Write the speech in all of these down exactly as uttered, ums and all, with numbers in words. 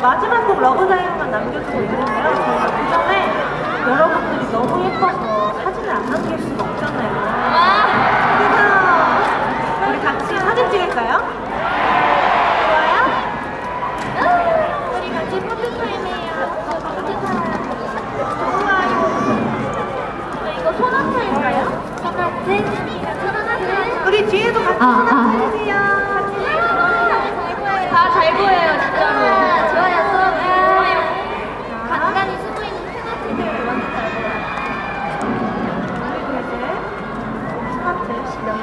마지막 곡 러브다이브만 남겨두고 있는데요. 저희가 그 전에 여러분들이 너무 예뻐서 사진을 안 남길 수가 없잖아요. 그래서 우리 같이 사진 찍을까요? 좋아요? 우리 같이 포토타임해요. 좋아요. 이거 소나타일까요? 소나트? 소나트? 우리 뒤에도 같이 아, 소나타 아. 해주세요. 다 잘 보여요, 진짜로. 아, 좋아요, 좋아요. 간간히 숨어있는 스마트들 완전 잘 보여요. 그리고 이제 스마트 시작.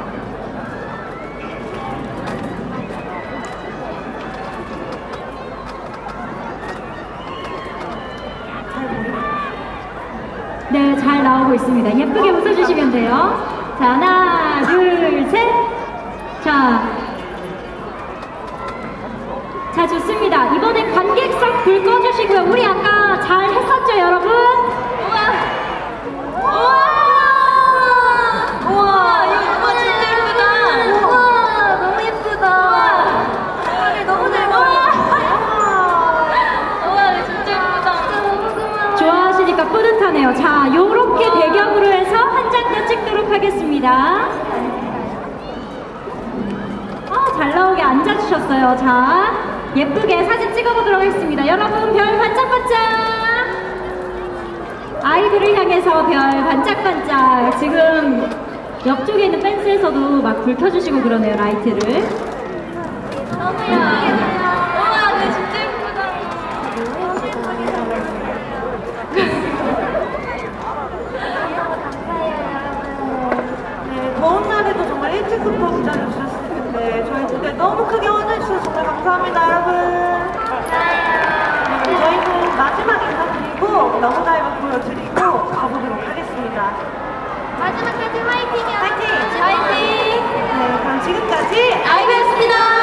잘 보여요? 네, 잘 나오고 있습니다. 예쁘게 웃어주시면 돼요. 자, 하나, 둘, 셋. 자. 자, 좋습니다. 이번엔 관객석 불 꺼주시고요. 우리 아까 잘 했었죠, 여러분? 우와! 우와! 우와! 이거 진짜 예쁘다! 우와! 너무 예쁘다! 우와! 너무 잘 보여! 우와! 진짜 예쁘다! 진짜 너무 고마워! 좋아하시니까 뿌듯하네요. 자, 요렇게 대격으로 해서 한 장 더 찍도록 하겠습니다. 어, 잘 나오게 앉아주셨어요. 자. 예쁘게 사진 찍어보도록 하겠습니다. 여러분 별 반짝반짝! 아이들을 향해서 별 반짝반짝! 지금 옆쪽에 있는 펜스에서도 막 불 켜주시고 그러네요, 라이트를. 너무 예쁘다. 우와, 근데 진짜 예쁘다. 네, 더운 날에도 정말 일찍부터 기다려주셨을 텐데 저희 무대 너무 크게 원해주셔서 정말 감사합니다, 여러분. 네, 저희는 마지막 인사드리고 러브다이브 보여드리고 가보도록 하겠습니다. 마지막까지 화이팅이요. 화이팅! 화이팅! 네, 그럼 지금까지 아이브였습니다.